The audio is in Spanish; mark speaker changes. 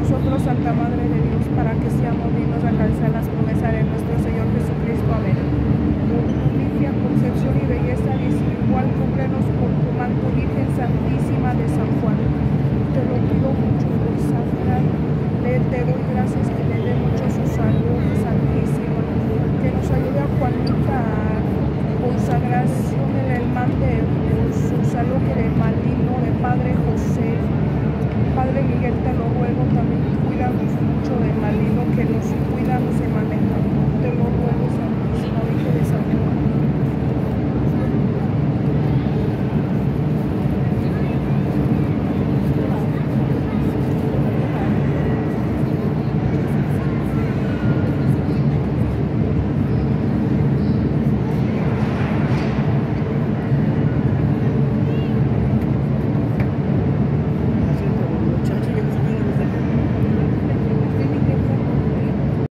Speaker 1: nosotros, Santa Madre de Dios, para que seamos dignos de alcanzar las promesas de nuestro Señor Jesucristo. Amén. Por tu limpia concepción y belleza desigual, cúbrenos con tu manto, Virgen Santísima de San Juan. Te lo pido mucho por Santa. Te doy gracias que le dé mucho su salud, Santísima, que nos ayude a Juanita, consagración en el mante, por su salud que le